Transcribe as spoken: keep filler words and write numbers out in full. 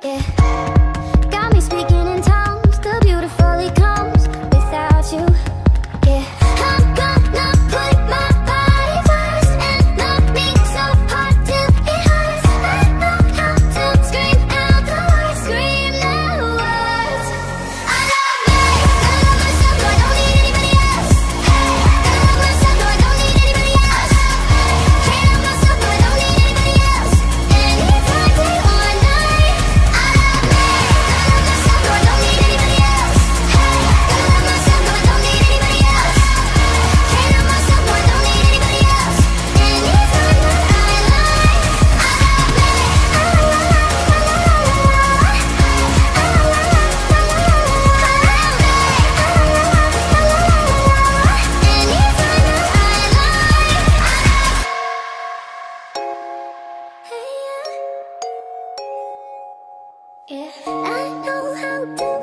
Yeah. Got me speaking in tongues, the beautifully comes without you. Yeah. I'm gonna put my body first and not be so hard till it hurts. I know how to scream out the words, scream the words. I love me, I love myself, no I don't need anybody else. Hey, I love myself, no I don't need anybody else. Can't help myself, no I don't need anybody else. Anytime, day or night. I love me, I love myself, no I don't need anybody else. Hey, I love myself, no I don't need anybody else. Can't help myself, no I don't need anybody else. Anytime that I lie, I love me, I love, I yeah, I know how to